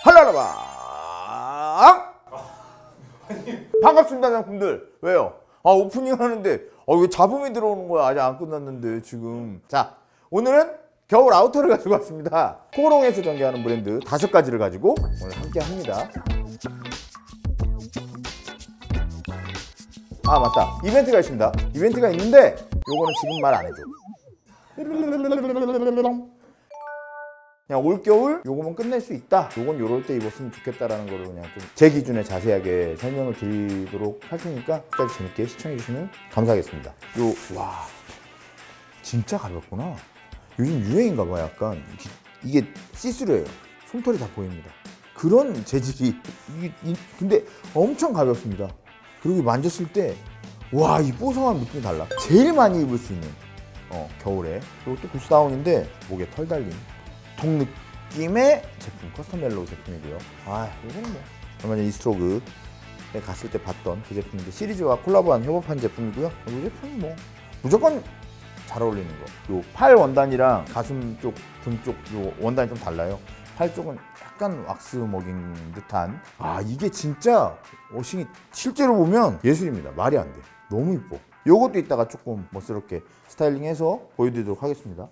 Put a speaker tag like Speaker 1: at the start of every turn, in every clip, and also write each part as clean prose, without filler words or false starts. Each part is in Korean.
Speaker 1: 할라라방 반갑습니다 여러분들. 왜요? 오프닝 하는데 왜 잡음이 들어오는 거야? 아직 안 끝났는데 지금. 자, 오늘은 겨울 아우터를 가지고 왔습니다. 코롱에서 전개하는 브랜드 5가지를 가지고 오늘 함께 합니다. 맞다, 이벤트가 있습니다. 이벤트가 있는데 요거는 지금 말 안 해줘. 그냥 올겨울 요거면 끝낼 수 있다, 요건 요럴 때 입었으면 좋겠다라는 거를 그냥 좀 제 기준에 자세하게 설명을 드리도록 할 테니까 끝까지 재밌게 시청해 주시면 감사하겠습니다. 와 진짜 가볍구나. 요즘 유행인가 봐. 약간 이게 시스루예요. 솜털이 다 보입니다. 그런 재질이 근데 엄청 가볍습니다. 그리고 만졌을 때 와, 이 뽀송한 느낌이 달라. 제일 많이 입을 수 있는 겨울에. 그리고 또 구스다운인데 목에 털 달린 통 느낌의 제품, 커스텀 멜로우 제품이고요. 이거는 뭐 얼마 전 이스트로그에 갔을 때 봤던 그 제품인데 시리즈와 콜라보한 협업한 제품이고요. 이 제품은 뭐 무조건 잘 어울리는 거. 요 팔 원단이랑 가슴 쪽, 등 쪽 요 원단이 좀 달라요. 팔 쪽은 약간 왁스 먹인 듯한. 이게 진짜 워싱이 실제로 보면 예술입니다. 말이 안 돼. 너무 이뻐. 요것도 이따가 조금 멋스럽게 스타일링해서 보여드리도록 하겠습니다.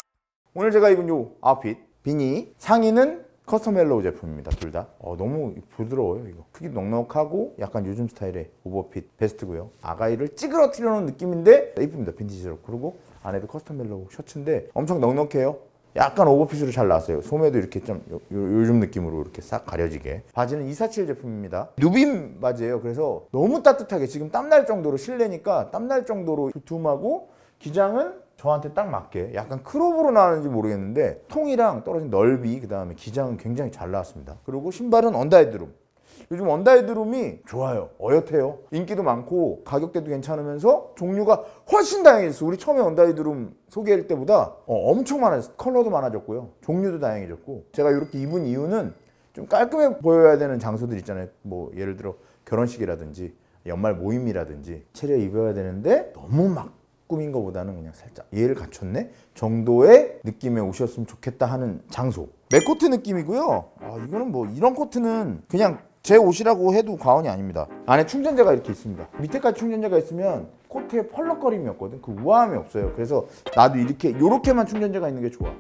Speaker 1: 오늘 제가 입은 요 아웃핏 비니, 상의는 커스텀 멜로우 제품입니다. 둘 다. 너무 부드러워요. 이거 크기도 넉넉하고 약간 요즘 스타일의 오버핏 베스트고요. 아가이를 찌그러뜨려 놓은 느낌인데 이쁩니다. 빈티지로. 그리고 안에도 커스텀 멜로우 셔츠인데 엄청 넉넉해요. 약간 오버핏으로 잘 나왔어요. 소매도 이렇게 좀 요즘 느낌으로 이렇게 싹 가려지게. 바지는 247 제품입니다. 누빔 바지예요. 그래서 너무 따뜻하게, 지금 땀날 정도로, 실내니까 땀날 정도로 두툼하고, 기장은 저한테 딱 맞게 약간 크롭으로 나왔는지 모르겠는데 통이랑 떨어진 넓이, 그 다음에 기장은 굉장히 잘 나왔습니다. 그리고 신발은 언더헤드룸. 요즘 언더헤드룸이 좋아요. 어엿해요. 인기도 많고 가격대도 괜찮으면서 종류가 훨씬 다양해졌어. 우리 처음에 언더헤드룸 소개할 때보다 엄청 많아졌어. 컬러도 많아졌고요. 종류도 다양해졌고. 제가 이렇게 입은 이유는 좀 깔끔해 보여야 되는 장소들 있잖아요. 뭐 예를 들어 결혼식이라든지 연말 모임이라든지 차려 입어야 되는데 너무 막 꾸민 거보다는 그냥 살짝 예를 갖췄네 정도의 느낌의 옷이었으면 좋겠다 하는 장소. 맥코트 느낌이고요. 이거는 뭐 이런 코트는 그냥 제 옷이라고 해도 과언이 아닙니다. 안에 충전재가 이렇게 있습니다. 밑에까지 충전재가 있으면 코트에 펄럭거림이었거든. 그 우아함이 없어요. 그래서 나도 요렇게만 충전재가 있는 게 좋아.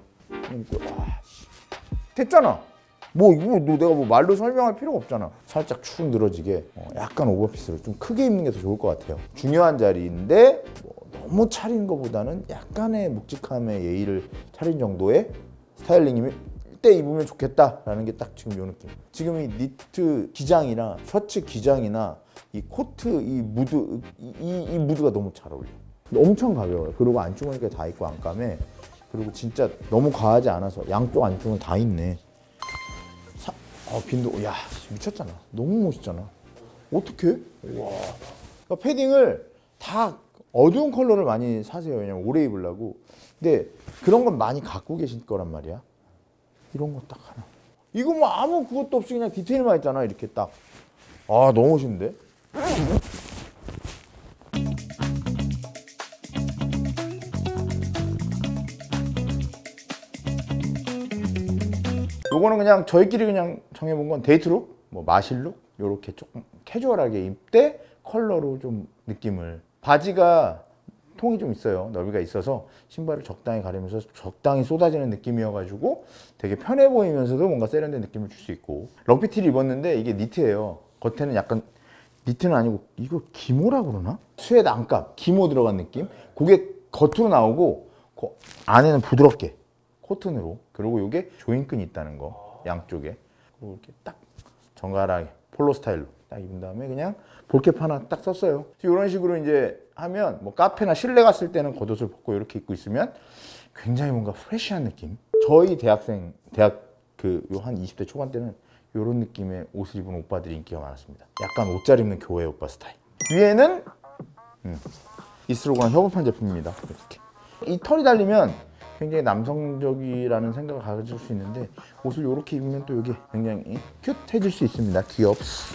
Speaker 1: 됐잖아. 이거 내가 말로 설명할 필요가 없잖아. 살짝 축 늘어지게 약간 오버핏으로 좀 크게 입는 게 더 좋을 것 같아요. 중요한 자리인데 너무 차린 것보다는 약간의 묵직함의 예의를 차린 정도의 스타일링이면 때 입으면 좋겠다라는 게 딱 지금 요 느낌. 지금 이 니트 기장이나 셔츠 기장이나 이 코트 이 무드가 너무 잘 어울려. 엄청 가벼워요. 그리고 안주머니가 다 있고 안감에. 그리고 진짜 너무 과하지 않아서 양쪽 안쪽은 다 있네. 빈도, 야 미쳤잖아. 너무 멋있잖아. 어떡해? 와. 그러니까 패딩을 다 어두운 컬러를 많이 사세요. 왜냐면 오래 입으려고. 근데 그런 건 많이 갖고 계실 거란 말이야. 이런 거 딱 하나. 이거 뭐 아무 그것도 없이 그냥 디테일만 있잖아. 이렇게 딱. 너무 멋있는데? 요거는 그냥 저희끼리 그냥 정해본 건 데이트룩, 뭐 마실룩, 요렇게 조금 캐주얼하게 입되 컬러로 좀 느낌을. 바지가 통이 좀 있어요. 넓이가 있어서 신발을 적당히 가리면서 적당히 쏟아지는 느낌이어가지고 되게 편해 보이면서도 뭔가 세련된 느낌을 줄 수 있고. 럭비티를 입었는데 이게 니트예요. 겉에는 약간 니트는 아니고 이거 기모라고 그러나? 스웨드 안감, 기모 들어간 느낌? 그게 겉으로 나오고 그 안에는 부드럽게 코튼으로. 그리고 이게 조인끈이 있다는 거 양쪽에. 그리고 이렇게 딱 정갈하게 폴로 스타일로 딱 입은 다음에 그냥 볼캡 하나 딱 썼어요. 이런 식으로 이제 하면 뭐 카페나 실내 갔을 때는 겉옷을 벗고 이렇게 입고 있으면 굉장히 뭔가 프레시한 느낌. 저희 대학 한 20대 초반 때는 이런 느낌의 옷을 입은 오빠들이 인기가 많았습니다. 약간 옷 잘 입는 교회 오빠 스타일. 위에는 이스트로그랑 협업한 제품입니다. 이렇게 이 털이 달리면 굉장히 남성적이라는 생각을 가질 수 있는데 옷을 이렇게 입으면 또 이게 굉장히 큐트해질 수 있습니다. 귀엽스.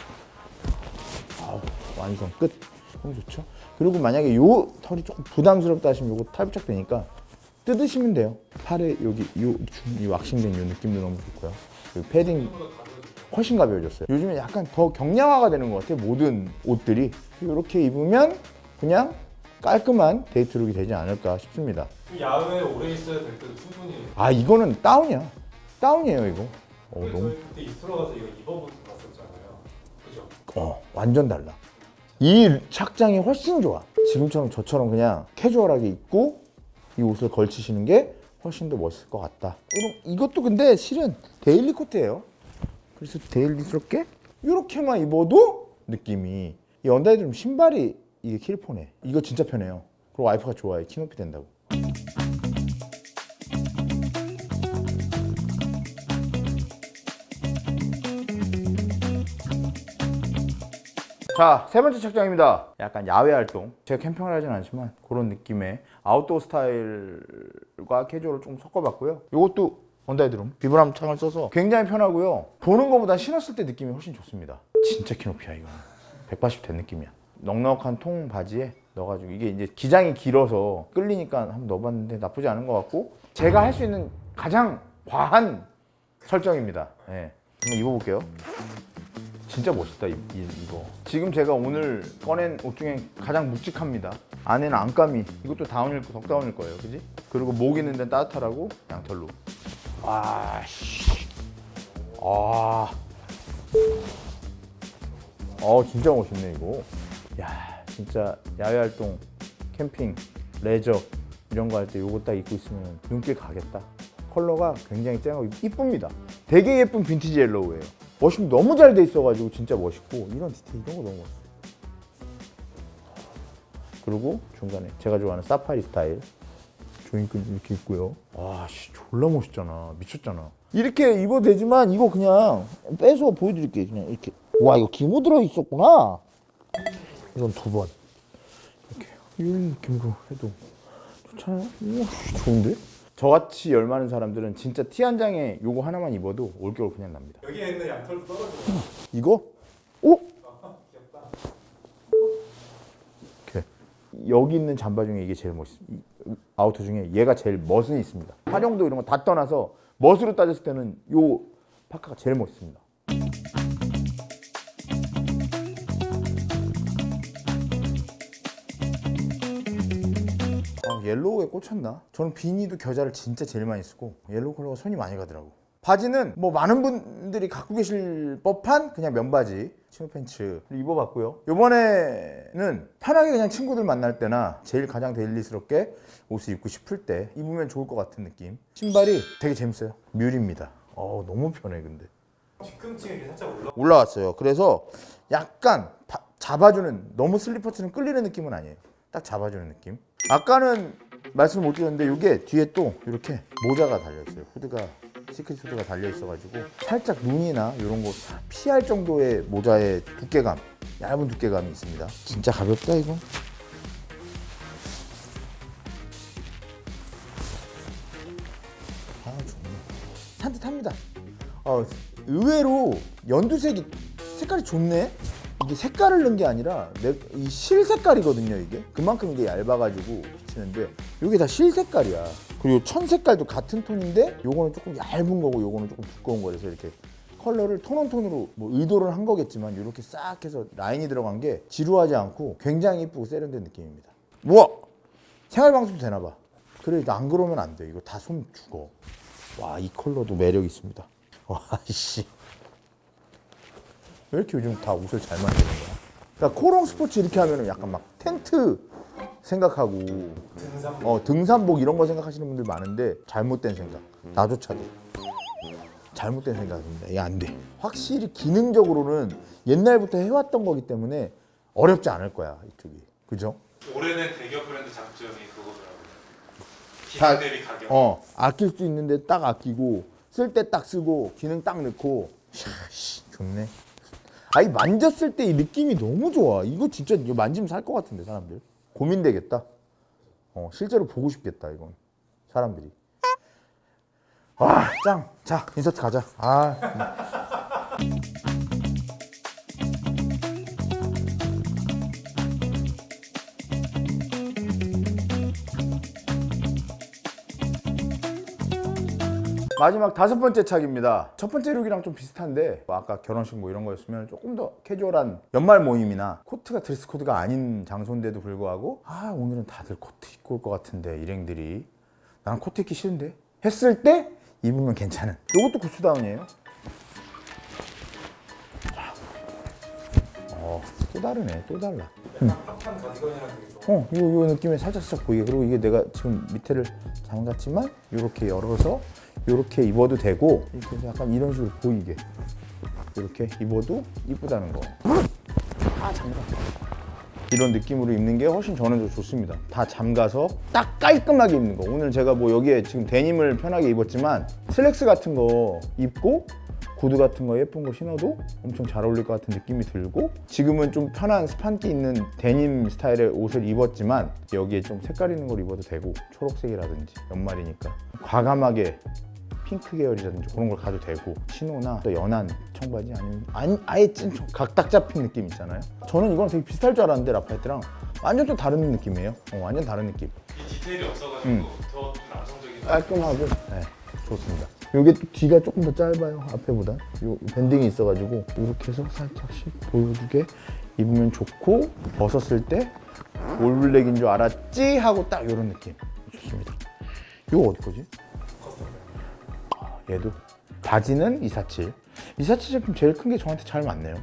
Speaker 1: 완성 끝. 너무 좋죠. 그리고 만약에 요 털이 조금 부담스럽다 하시면 요거 탈부착 되니까 뜯으시면 돼요. 팔에 여기 이 왁싱된 요 느낌도 너무 좋고요. 그 패딩 훨씬 가벼워졌어요. 요즘에 약간 더 경량화가 되는 것 같아요. 모든 옷들이. 이렇게 입으면 그냥 깔끔한 데이트룩이 되지 않을까 싶습니다.
Speaker 2: 야외에 오래 있어야 될 때도 충분히.
Speaker 1: 아, 이거는 다운이야. 다운이에요, 이거.
Speaker 2: 저희 그때 이스트로 가서 이거 입어보고 갔었잖아요. 그죠?
Speaker 1: 완전 달라. 이 착장이 훨씬 좋아. 지금처럼 저처럼 그냥 캐주얼하게 입고 이 옷을 걸치시는 게 훨씬 더 멋있을 것 같다. 이것도 근데 실은 데일리 코트예요. 그래서 데일리스럽게 이렇게만 입어도 느낌이, 이 언더헤드룸 신발이 이게 킬포네. 이거 진짜 편해요. 그리고 와이프가 좋아해. 키 높이 된다고. 자, 세 번째 착장입니다. 약간 야외 활동. 제가 캠핑을 하진 않지만 그런 느낌의 아웃도어 스타일과 캐주얼을 좀 섞어봤고요. 이것도 언더헤드룸 비브람 창을 써서 굉장히 편하고요. 보는 것보다 신었을 때 느낌이 훨씬 좋습니다. 진짜 키높이야 이거는. 180 된 느낌이야. 넉넉한 통 바지에 넣어가지고, 이게 이제 기장이 길어서 끌리니까 한번 넣어봤는데 나쁘지 않은 것 같고, 제가 할 수 있는 가장 과한 설정입니다. 네. 한번 입어볼게요. 진짜 멋있다 이거. 지금 제가 오늘 꺼낸 옷 중에 가장 묵직합니다. 안에는 안감이, 이것도 덕다운일 거예요, 그지? 그리고 목 있는 데는 따뜻하라고 양털로. 진짜 멋있네 이거. 야, 진짜 야외 활동, 캠핑, 레저 이런 거 할 때 이거 딱 입고 있으면 눈길 가겠다. 컬러가 굉장히 쨍하고 이쁩니다. 되게 예쁜 빈티지 옐로우예요. 워싱 너무 잘 돼 있어가지고 진짜 멋있고, 이런 디테일 이런 거 너무 멋있어. 그리고 중간에 제가 좋아하는 사파리 스타일 조인끈 이렇게 있고요. 졸라 멋있잖아. 미쳤잖아. 이렇게 입어도 되지만 이거 그냥 빼서 보여드릴게요. 그냥 이렇게. 와, 이거 기모 들어 있었구나. 이건 2번. 이렇게 이런 느낌으로 해도 좋잖아요. 우와, 좋은데? 저같이 열 많은 사람들은 진짜 티 한 장에 요거 하나만 입어도 올겨울 그냥 납니다.
Speaker 2: 여기에 있는 양털도 떨어져.
Speaker 1: 이거? 오?
Speaker 2: 귀엽다.
Speaker 1: 이렇게. 여기 있는 잠바 중에 이게 제일 멋있어. 아우터 중에 얘가 제일 멋은 있습니다. 활용도 이런 거 다 떠나서 멋으로 따졌을 때는 요 파카가 제일 멋있습니다. 옐로우에 꽂혔나? 저는 비니도 겨자를 진짜 제일 많이 쓰고 옐로우 컬러가 손이 많이 가더라고. 바지는 뭐 많은 분들이 갖고 계실 법한 그냥 면바지 치노 팬츠를 입어봤고요. 이번에는 편하게 그냥 친구들 만날 때나 제일 가장 데일리스럽게 옷을 입고 싶을 때 입으면 좋을 것 같은 느낌. 신발이 되게 재밌어요. 뮬입니다. 너무 편해. 근데
Speaker 2: 뒤꿈치가 이렇게 살짝
Speaker 1: 올라왔어요. 그래서 약간 잡아주는, 너무 슬리퍼처럼 끌리는 느낌은 아니에요. 딱 잡아주는 느낌. 아까는 말씀을 못 드렸는데 이게 뒤에 또 이렇게 모자가 달려있어요. 후드가, 시크릿 후드가 달려있어가지고 살짝 눈이나 이런 거 피할 정도의 모자의 두께감, 얇은 두께감이 있습니다. 진짜 가볍다 이거. 좋네. 산뜻합니다. 의외로 연두색이 색깔이 좋네. 이게 색깔을 넣은 게 아니라 이 실 색깔이거든요. 이게 그만큼 이게 얇아가지고 비치는데 이게 다 실 색깔이야. 그리고 천 색깔도 같은 톤인데 요거는 조금 얇은 거고 요거는 조금 두꺼운 거라서 이렇게 컬러를 톤온톤으로 뭐 의도를 한 거겠지만 이렇게 싹 해서 라인이 들어간 게 지루하지 않고 굉장히 이쁘고 세련된 느낌입니다. 우와! 생활방수도 되나봐. 그래, 안 그러면 안 돼. 이거 다 손 죽어. 와, 이 컬러도 매력 있습니다. 와, 이씨. 왜 이렇게 요즘 다 옷을 잘 만드는 거야? 그러니까 코롱 스포츠 이렇게 하면 약간 막 텐트 생각하고 등산복 이런 거 생각하시는 분들 많은데 잘못된 생각. 나조차도 잘못된 생각입니다. 이게 안 돼. 확실히 기능적으로는 옛날부터 해왔던 거기 때문에 어렵지 않을 거야, 이쪽이. 그죠?
Speaker 2: 올해는 대기업 브랜드 장점이 그거더라고요. 기능 대비 가격.
Speaker 1: 아낄 수 있는데 딱 아끼고 쓸 때 딱 쓰고 기능 딱 넣고. 좋네. 이 만졌을 때 이 느낌이 너무 좋아. 이거 진짜 이거 만지면 살 것 같은데 사람들. 고민되겠다. 실제로 보고 싶겠다 이건. 사람들이. 짱. 자, 인서트 가자. 마지막 5번째 착입니다. 첫 번째 룩이랑 좀 비슷한데 뭐 아까 결혼식 뭐 이런 거였으면 조금 더 캐주얼한 연말 모임이나 코트가 드레스 코드가 아닌 장소인데도 불구하고 오늘은 다들 코트 입고 올 것 같은데 일행들이 나는 코트 입기 싫은데 했을 때 입으면 괜찮은 요것도 구스다운이에요. 또 다르네. 또 달라.
Speaker 2: 핫한 가디건이랑 되게 좋아.
Speaker 1: 요 느낌에 살짝 보이게. 그리고 이게 내가 지금 밑에를 잠갔지만 이렇게 열어서 이렇게 입어도 되고 이렇게 해서 약간 이런 식으로 보이게 이렇게 입어도 이쁘다는 거. 잠가. 이런 느낌으로 입는 게 훨씬 저는 더 좋습니다. 다 잠가서 딱 깔끔하게 입는 거. 오늘 제가 뭐 여기에 지금 데님을 편하게 입었지만 슬랙스 같은 거 입고 구두 같은 거 예쁜 거 신어도 엄청 잘 어울릴 것 같은 느낌이 들고, 지금은 좀 편한 스판기 있는 데님 스타일의 옷을 입었지만 여기에 좀 색깔 있는 걸 입어도 되고, 초록색이라든지 연말이니까 과감하게 핑크 계열이라든지 그런 걸 가도 되고, 치노나 또 연한 청바지 아니면 아예 찐 각딱 잡힌 느낌 있잖아요. 저는 이거랑 되게 비슷할 줄 알았는데 라파에트랑 완전 또 다른 느낌이에요. 완전 다른 느낌.
Speaker 2: 이 디테일이 없어가지고 더 남성적인.
Speaker 1: 깔끔하고 네, 좋습니다. 이게 뒤가 조금 더 짧아요, 앞에보다. 요 밴딩이 있어가지고 이렇게 해서 살짝씩 보여주게 입으면 좋고, 벗었을 때 올블랙인 줄 알았지 하고 딱 이런 느낌 좋습니다. 이거 어디 거지? 얘도 바지는 247. 247 제품 제일 큰 게 저한테 잘 맞네요.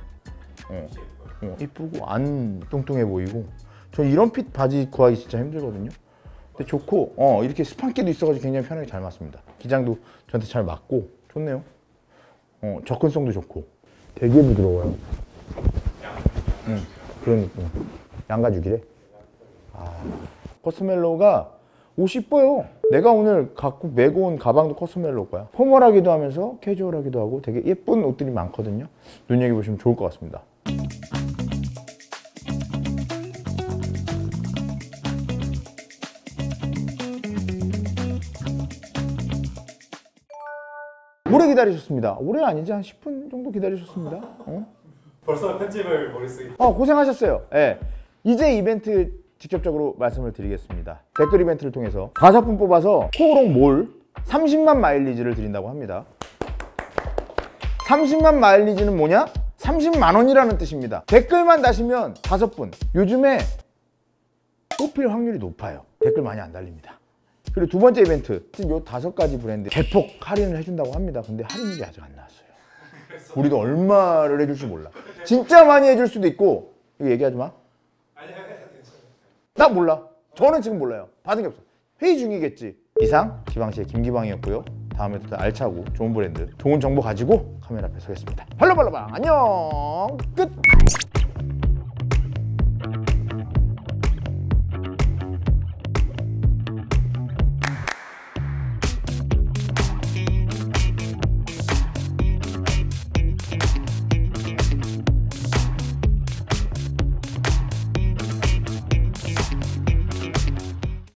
Speaker 1: 이쁘고 안 뚱뚱해 보이고. 저 이런 핏 바지 구하기 진짜 힘들거든요. 근데 좋고 이렇게 스판기도 있어가지고 굉장히 편하게 잘 맞습니다. 기장도 저한테 잘 맞고 좋네요. 접근성도 좋고 되게 부드러워요. 그런 느낌. 양가죽이래. 커스멜로가 옷이 이뻐요. 내가 오늘 갖고 메고 온 가방도 커스멜로 거야. 포멀하기도 하면서 캐주얼하기도 하고 되게 예쁜 옷들이 많거든요. 눈여겨보시면 좋을 것 같습니다. 오래 기다리셨습니다. 오래 아니지, 한 10분 정도 기다리셨습니다.
Speaker 2: 벌써 편집을 머릿속에.
Speaker 1: 고생하셨어요. 네. 이제 이벤트 직접적으로 말씀을 드리겠습니다. 댓글 이벤트를 통해서 5분 뽑아서 코오롱 몰 30만 마일리지를 드린다고 합니다. 30만 마일리지는 뭐냐? 30만 원이라는 뜻입니다. 댓글만 다시면 5분. 요즘에 뽑힐 확률이 높아요. 댓글 많이 안 달립니다. 그리고 두 번째 이벤트, 지금 요 5가지 브랜드 대폭 할인을 해준다고 합니다. 근데 할인율이 아직 안 나왔어요. 우리도 얼마를 해줄지 몰라. 진짜 많이 해줄 수도 있고. 이거 얘기하지 마.
Speaker 2: 아니,
Speaker 1: 나 몰라. 저는 지금 몰라요. 받은 게 없어. 회의 중이겠지. 이상 기방시의 김기방이었고요. 다음에도 더 알차고 좋은 브랜드, 좋은 정보 가지고 카메라 앞에 서겠습니다. 발로발로방 안녕. 끝.